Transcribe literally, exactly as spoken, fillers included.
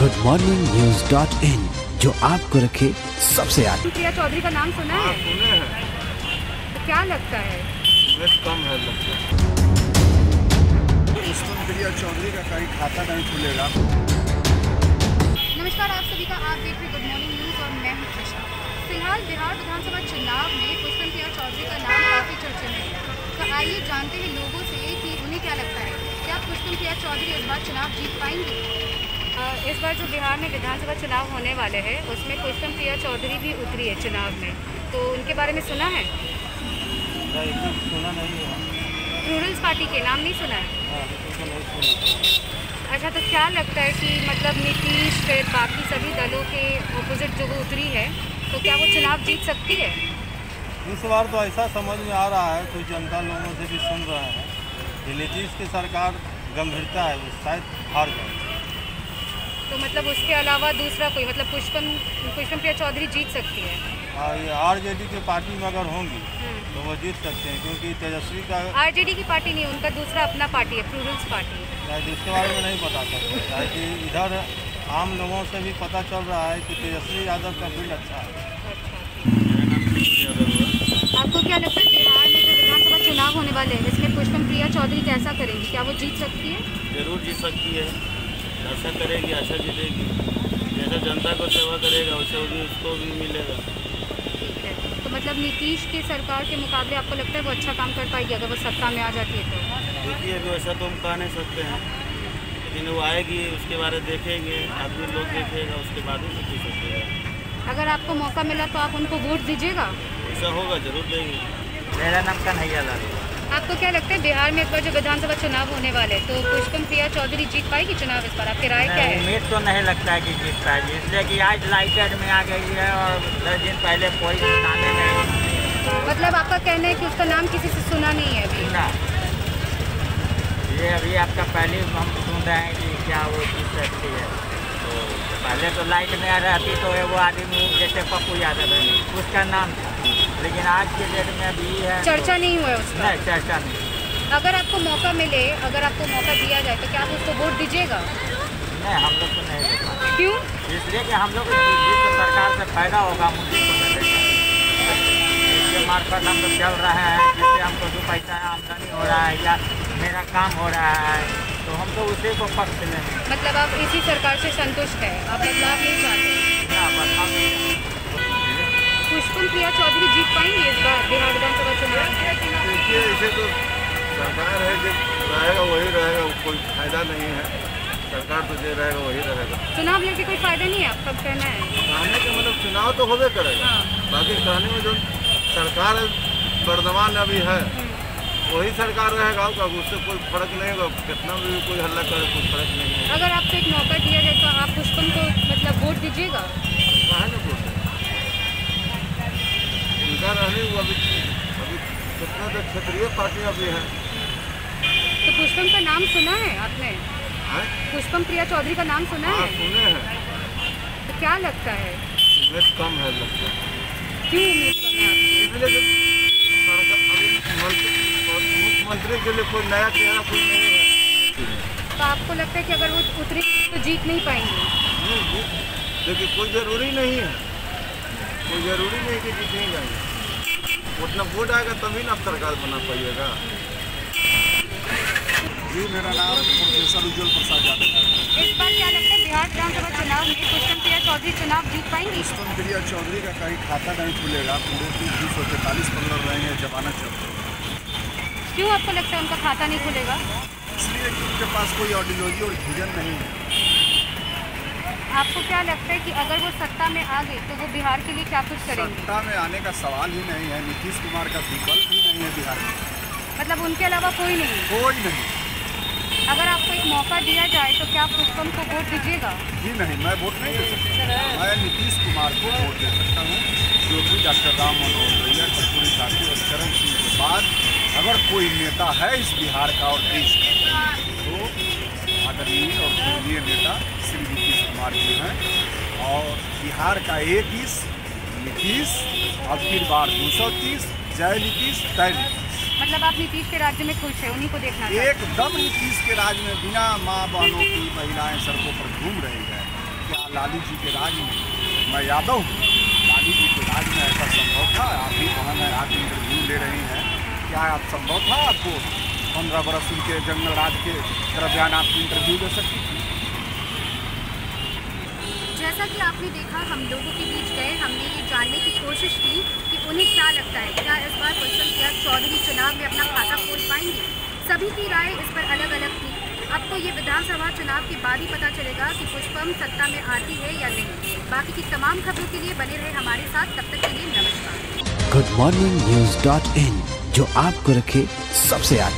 Good morning news dot in, जो आपको रखे सबसे आगे। प्रिया चौधरी का नाम सुना है? सुने हैं। तो क्या लगता है? कम है लगता है। प्रिया चौधरी का कहीं खाता नहीं खुलेगा। नमस्कार, आप सभी का आप देख रहे गुड मॉर्निंग न्यूज और मैं हूं त्रिशा। फिलहाल बिहार विधानसभा चुनाव में पुष्पम प्रिया चौधरी का नाम काफी चर्चे में है। तो आइए जानते हैं लोगों से कि उन्हें क्या लगता है, क्या पुष्पम प्रिया चौधरी इस बार चुनाव जीत पाएंगी? इस बार जो बिहार में विधानसभा चुनाव होने वाले हैं उसमें पुष्पम प्रिया चौधरी भी उतरी है चुनाव में, तो उनके बारे में सुना है? सुना नहीं है। रूरल्स पार्टी के नाम नहीं सुना है? हाँ, तो नहीं सुना। अच्छा, तो क्या लगता है कि मतलब नीतीश फिर बाकी सभी दलों के ऑपोजिट जो वो उतरी है, तो क्या वो चुनाव जीत सकती है? इस बार तो ऐसा समझ में आ रहा है, कुछ जनता लोगों से भी सुन रहे हैं कि नीतीश की सरकार गंभीरता है, वो शायद हार जाए। तो मतलब उसके अलावा दूसरा कोई मतलब पुष्पम पुष्पम प्रिया चौधरी जीत सकती है? हाँ, ये आरजेडी की पार्टी में अगर होंगी तो वो जीत सकते हैं, क्योंकि तेजस्वी का आरजेडी की पार्टी नहीं, उनका दूसरा अपना पार्टी है, प्लूरल्स पार्टी। इसके बारे में नहीं पता सकते, कि इधर आम लोगों से भी पता चल रहा है कि तेजस्वी यादव का फील्ड अच्छा है। आपको क्या लगता है बिहार में जो विधानसभा चुनाव होने वाले हैं इसमें पुष्पम प्रिया चौधरी कैसा करेंगी, क्या वो जीत सकती है? जरूर जीत सकती है, ऐसा करेगी, अच्छा जीतेगी। जैसा जनता को सेवा करेगा वैसे भी उसको भी मिलेगा। ठीक है, तो मतलब नीतीश की सरकार के मुकाबले आपको लगता है वो अच्छा काम कर पाएगी अगर वो सत्ता में आ जाती है? तो देखिए, अभी वैसा तो हम कह नहीं सकते हैं, लेकिन वो आएगी, उसके बारे में देखेंगे, आदमी लोग देखेगा, उसके बाद ही कुछ सकते हैं। अगर आपको मौका मिला तो आप उनको वोट दीजिएगा? ऐसा होगा, जरूर देंगे। मेरा नाम कन्हैया लाल। आपको क्या लगता है बिहार में इस बार जो विधानसभा चुनाव होने वाले तो पुष्पम प्रिया चौधरी जीत पाएगी चुनाव इस बार? आपकी राय क्या है? उम्मीद तो नहीं लगता है कि जीत पाएगी, इसलिए कि आज लाइटेड में आ गई है और दस दिन पहले कोई नामे नहीं। मतलब आपका कहना है कि उसका नाम किसी से सुना नहीं है अभी? ना, ये अभी आपका पहले हम सुन रहे हैं कि क्या वो जीत सकती है। तो पहले तो लाइट में आ रहती तो वो आदमी जैसे पप्पू यादव है उसका नाम था, लेकिन आज के डेट में अभी है चर्चा नहीं हुआ है उसका? नहीं, चर्चा नहीं। अगर आपको मौका मिले, अगर आपको मौका दिया जाए तो क्या आप उसको वोट दीजिएगा? नहीं, हम लोग तो नहीं देगा। क्यों? इसलिए कि हम लोग जिस सरकार से फायदा होगा हम उनको मिलेगा, इसके मार्फत हम लोग चल रहे हैं, जिससे हमको दो पैसा आमदनी हो रहा है या मेरा काम हो रहा है, तो हम तो उसी को पक्ष लेंगे। मतलब आप इसी सरकार से संतुष्ट है, आप बदलाव नहीं चाहते? ना, बदलाव नहीं। पुष्पम प्रिया चौधरी जीत पाएंगे इस बार बिहार विधानसभा चुनाव? देखिए, इसे तो सरकार है, जो रहेगा वही रहेगा, कोई फायदा नहीं है। सरकार तो जो रहेगा वही रहेगा। चुनाव लेके कोई फायदा नहीं है आपका कहना है? कहने का मतलब चुनाव तो होबे करेगा, हाँ। बाकी कहने में जो सरकार वर्तमान अभी है वही सरकार रहेगा, उससे कोई फर्क नहीं होगा, कितना भी कोई हल्ला करे कोई फर्क नहीं है। अगर आपको एक मौका दिया जाए तो आप पुष्पम को मतलब वोट दीजिएगा? कहा ना बोल इनका रहने वो अभी अभी कितना तो क्षेत्रीय पार्टी अभी है। तो पुष्पम का नाम सुना है आपने? है? पुष्पम प्रिया चौधरी का नाम सुना हाँ, है? सुने हैं। तो क्या लगता है, उम्मीद कम है लगता है। क्यों उम्मीद कम है आपकी? इसलिए कि सरकार अभी मंत्री मुख्यमंत्री के लिए कोई नया चेहरा कोई नहीं है। तो आपको लगता है कि अगर वो उतरी तो जीत नहीं पाएंगे? नहीं, जी- लेकिन कोई ज़रूरी नहीं है, कोई ज़रूरी नहीं कि जीत नहीं जाएंगे। उतना वोट आएगा तभी ना आप सरकार बना पाइएगा। जी, मेरा नाम प्रोफेसर उज्जवल प्रसाद यादव है। इस बार क्या लगता है बिहार विधानसभा चुनाव में पुष्पम प्रिया चौधरी चुनाव जीत पाएंगी? पुष्पम प्रिया चौधरी का कहीं खाता नहीं खुलेगा। पूरे तीन सौ तैंतालीस पंद्रह रहे हैं, जमानत चल रही है। क्यों आपको लगता है उनका खाता नहीं खुलेगा? इसलिए कि उनके पास कोई आइडियोलॉजी और विजन नहीं है। आपको क्या लगता है कि अगर वो सत्ता में आ गए तो वो बिहार के लिए क्या कुछ करेंगे? सत्ता में आने का सवाल ही नहीं है, नीतीश कुमार का विकल्प ही नहीं है बिहार में, मतलब उनके अलावा कोई नहीं? कोई नहीं। अगर आपको एक मौका दिया जाए तो क्या आप पुष्पम को वोट दीजिएगा? जी नहीं, मैं वोट नहीं दे सकता। मैं नीतीश कुमार को वोट दे सकता हूँ, जो कि डॉक्टर राम मनोहर लोहिया, कर्पूरी ठाकुर और चरण सिंह के बाद अगर कोई नेता है इस बिहार का और देश का तो आदरणीय और पूर्णीय नेता श्री नीतीश कुमार जी हैं। और बिहार का एक इस नीतीश, अब की बार दो सौ तीस, जय नीतीश तय नीतीश। मतलब आप नीतीश के राज्य में खुश है, उन्हीं को देखना चाहते हैं? एकदम नीतीश के राज में बिना माँ बहनों की महिलाएं सड़कों पर घूम रही है, लालू जी के राज में, मैं यादव हूँ, लालू जी के राज में ऐसा संभव था? आप भी वहाँ में आज इंटरव्यू ले रही हैं, क्या आप संभव था आपको पंद्रह बरस उनके जंगल राज के दरमियान आप इंटरव्यू दे सकती थी? जैसा कि आपने देखा, हम लोगों के बीच गए, हमने ये जानने की कोशिश की कि उन्हें क्या लगता है, क्या इस बार पुष्पम प्रिया चौधरी चुनाव में अपना खाता खोल पाएंगे। सभी की राय इस पर अलग अलग थी। अब तो ये विधानसभा चुनाव के बाद ही पता चलेगा कि पुष्पम सत्ता में आती है या नहीं। बाकी की तमाम खबरों के लिए बने रहे हमारे साथ, तब तक के लिए नमस्कार। Good morning news dot in, जो आपको रखे सबसे आगे।